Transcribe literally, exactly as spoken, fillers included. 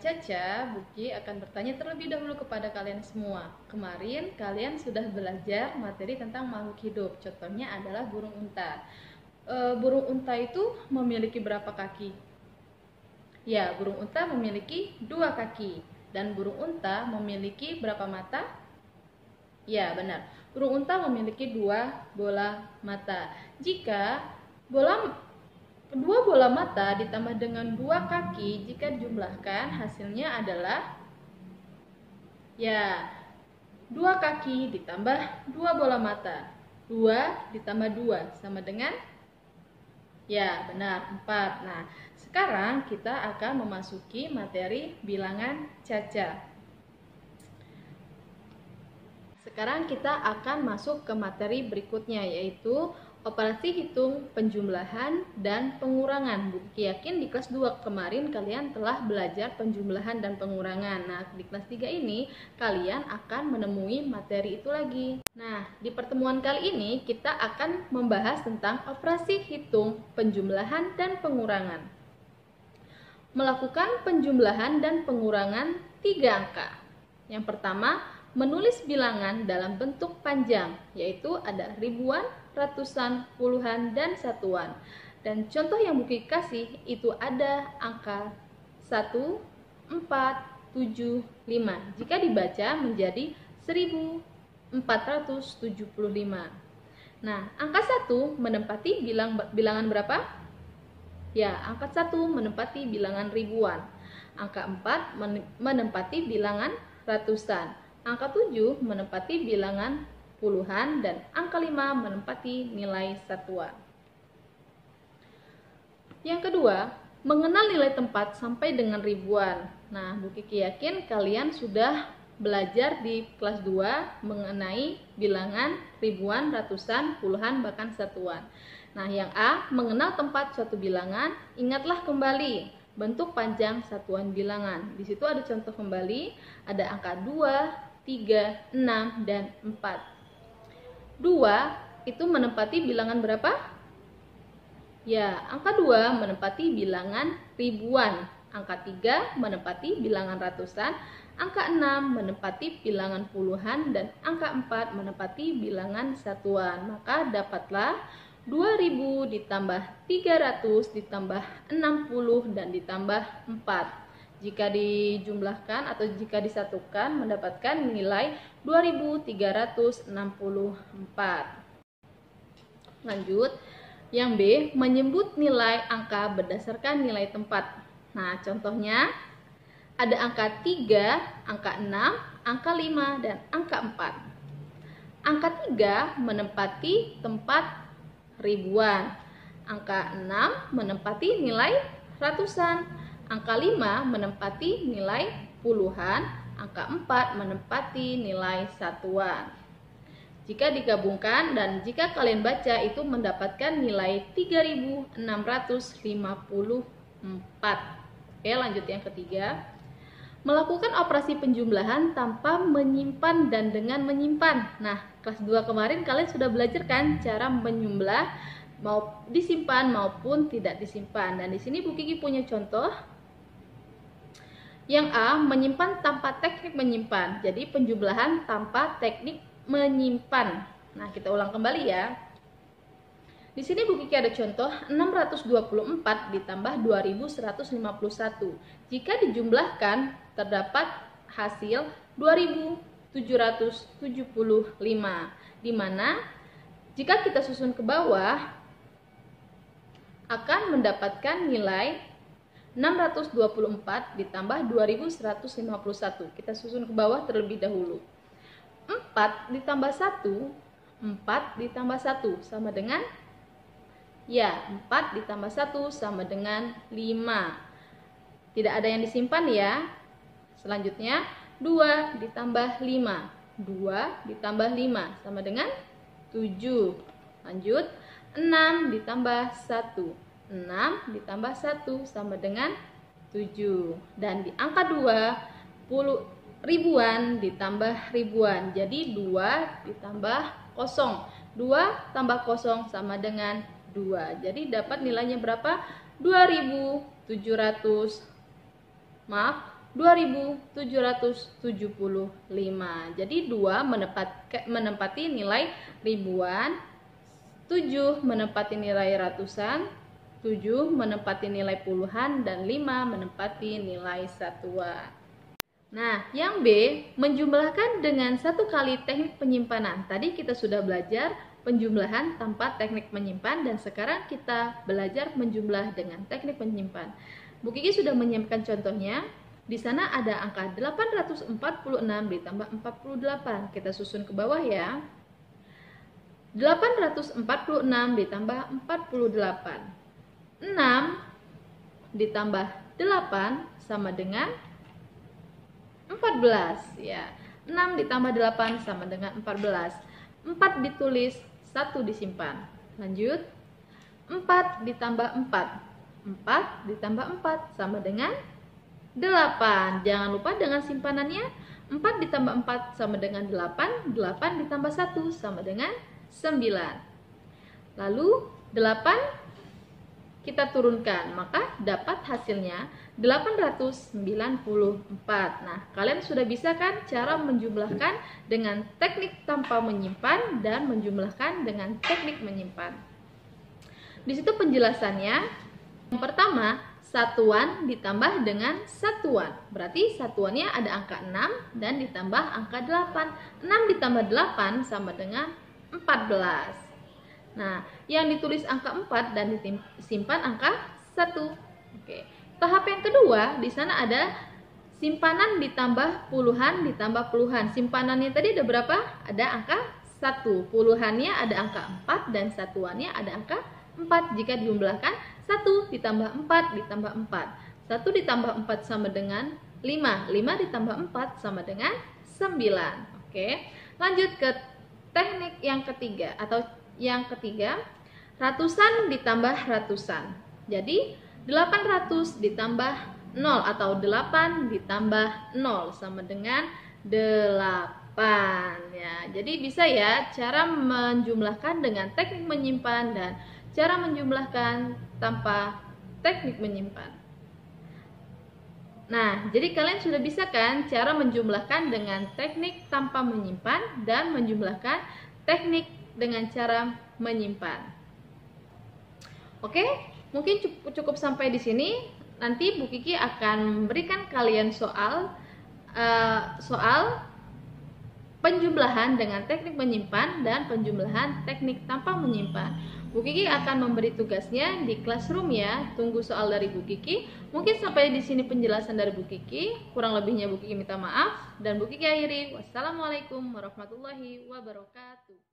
Caca, Buki akan bertanya terlebih dahulu kepada kalian semua. Kemarin kalian sudah belajar materi tentang makhluk hidup. Contohnya adalah burung unta. E, burung unta itu memiliki berapa kaki? Ya, burung unta memiliki dua kaki. Dan burung unta memiliki berapa mata? Ya, benar. Burung unta memiliki dua bola mata. Jika bola Dua bola mata ditambah dengan dua kaki, jika dijumlahkan hasilnya adalah ya dua kaki ditambah dua bola mata. Dua ditambah dua sama dengan ya benar empat. Nah, sekarang kita akan memasuki materi bilangan Caca. Sekarang kita akan masuk ke materi berikutnya, yaitu operasi hitung, penjumlahan, dan pengurangan. Buki yakin di kelas dua kemarin kalian telah belajar penjumlahan dan pengurangan. Nah, di kelas tiga ini kalian akan menemui materi itu lagi. Nah, di pertemuan kali ini kita akan membahas tentang operasi hitung, penjumlahan, dan pengurangan. Melakukan penjumlahan dan pengurangan tiga angka. Yang pertama, menulis bilangan dalam bentuk panjang, yaitu ada ribuan, ratusan, puluhan, dan satuan. Dan contoh yang Buki kasih itu ada angka satu, empat, tujuh, lima. Jika dibaca menjadi seribu empat ratus tujuh puluh lima. Nah, angka satu menempati bilang, bilangan berapa? Ya, angka satu menempati bilangan ribuan. Angka empat menempati bilangan ratusan. Angka tujuh menempati bilangan puluhan, dan angka lima menempati nilai satuan. Yang kedua, mengenal nilai tempat sampai dengan ribuan. Nah, Bu Kiki yakin kalian sudah belajar di kelas dua mengenai bilangan ribuan, ratusan, puluhan, bahkan satuan. Nah, yang A, mengenal tempat suatu bilangan, ingatlah kembali bentuk panjang satuan bilangan. Di situ ada contoh kembali, ada angka dua, tiga, enam, dan empat. dua itu menempati bilangan berapa? Ya, angka dua menempati bilangan ribuan. Angka tiga menempati bilangan ratusan. Angka enam menempati bilangan puluhan. Dan angka empat menempati bilangan satuan. Maka dapatlah dua ribu ditambah tiga ratus ditambah enam puluh dan ditambah empat. Jika dijumlahkan atau jika disatukan mendapatkan nilai dua ribu tiga ratus enam puluh empat. Lanjut, yang B, menyebut nilai angka berdasarkan nilai tempat. Nah, contohnya ada angka tiga, angka enam, angka lima, dan angka empat. Angka tiga menempati tempat ribuan. Angka enam menempati nilai ratusan. Angka lima menempati nilai puluhan, angka empat menempati nilai satuan. Jika digabungkan dan jika kalian baca itu mendapatkan nilai tiga ribu enam ratus lima puluh empat. Oke, lanjut yang ketiga. Melakukan operasi penjumlahan tanpa menyimpan dan dengan menyimpan. Nah, kelas dua kemarin kalian sudah belajar kan cara menjumlah mau disimpan maupun tidak disimpan. Dan di sini Bu Kiki punya contoh. Yang A, menyimpan tanpa teknik menyimpan. Jadi penjumlahan tanpa teknik menyimpan. Nah, kita ulang kembali ya. Di sini Bu Kiki ada contoh enam ratus dua puluh empat ditambah dua ribu seratus lima puluh satu. Jika dijumlahkan terdapat hasil dua ribu tujuh ratus tujuh puluh lima. Di mana jika kita susun ke bawah akan mendapatkan nilai enam ratus dua puluh empat ditambah dua ribu seratus lima puluh satu. Kita susun ke bawah terlebih dahulu. empat ditambah satu, empat ditambah satu sama dengan ya, empat ditambah satu sama dengan lima. Tidak ada yang disimpan ya. Selanjutnya dua ditambah lima. dua ditambah lima sama dengan tujuh. Lanjut, enam ditambah satu. enam ditambah satu sama dengan tujuh. Dan di angka dua, puluh ribuan ditambah ribuan. Jadi dua ditambah kosong. dua tambah kosong sama dengan dua. Jadi dapat nilainya berapa? dua ribu tujuh ratus maaf, dua ribu tujuh ratus tujuh puluh lima. Jadi dua menempati, menempati nilai ribuan, tujuh menempati nilai ratusan, tujuh menempati nilai puluhan, dan lima menempati nilai satuan. Nah, yang B, menjumlahkan dengan satu kali teknik penyimpanan. Tadi kita sudah belajar penjumlahan tanpa teknik menyimpan, dan sekarang kita belajar menjumlah dengan teknik menyimpan. Bu Kiki sudah menyiapkan contohnya. Di sana ada angka delapan ratus empat puluh enam ditambah empat puluh delapan. Kita susun ke bawah ya. delapan ratus empat puluh enam ditambah empat puluh delapan. enam ditambah delapan sama dengan empat belas ya. enam ditambah delapan sama dengan empat belas. empat ditulis, satu disimpan. Lanjut. empat ditambah empat. empat ditambah empat sama dengan delapan. Jangan lupa dengan simpanannya. empat ditambah empat sama dengan delapan. delapan ditambah satu sama dengan sembilan. Lalu delapan kita turunkan, maka dapat hasilnya delapan ratus sembilan puluh empat. Nah, kalian sudah bisa kan cara menjumlahkan dengan teknik tanpa menyimpan dan menjumlahkan dengan teknik menyimpan. Di situ penjelasannya. Yang pertama, satuan ditambah dengan satuan. Berarti satuannya ada angka enam dan ditambah angka delapan. enam ditambah delapan sama dengan empat belas. Nah, yang ditulis angka empat dan disimpan angka satu. Oke. Tahap yang kedua, di sana ada simpanan ditambah puluhan ditambah puluhan. Simpanannya tadi ada berapa? Ada angka satu. Puluhannya ada angka empat dan satuannya ada angka empat. Jika dijumlahkan, satu ditambah empat ditambah empat. satu ditambah empat sama dengan lima. lima ditambah empat sama dengan sembilan. Oke. Lanjut ke teknik yang ketiga atau yang ketiga, ratusan ditambah ratusan. Jadi delapan ratus ditambah nol atau delapan ditambah nol sama dengan delapan ya. Jadi bisa ya cara menjumlahkan dengan teknik menyimpan dan cara menjumlahkan tanpa teknik menyimpan. Nah, jadi kalian sudah bisa kan cara menjumlahkan dengan teknik tanpa menyimpan dan menjumlahkan teknik dengan cara menyimpan. Oke, mungkin cukup, cukup sampai di sini. Nanti Bu Kiki akan memberikan kalian soal uh, soal penjumlahan dengan teknik menyimpan dan penjumlahan teknik tanpa menyimpan. Bu Kiki akan memberi tugasnya di classroom ya. Tunggu soal dari Bu Kiki. Mungkin sampai di sini penjelasan dari Bu Kiki. Kurang lebihnya Bu Kiki minta maaf dan Bu Kiki akhiri. Wassalamualaikum warahmatullahi wabarakatuh.